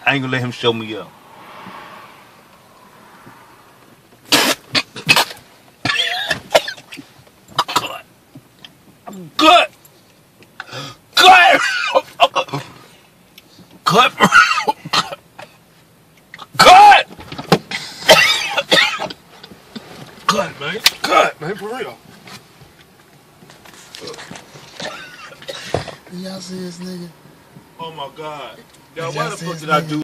I ain't gonna let him show me up. I'm good. Good. Good. Good. Good, man. Good, man. For real. Y'all see this nigga? Oh my God. Yo, why the fuck did I do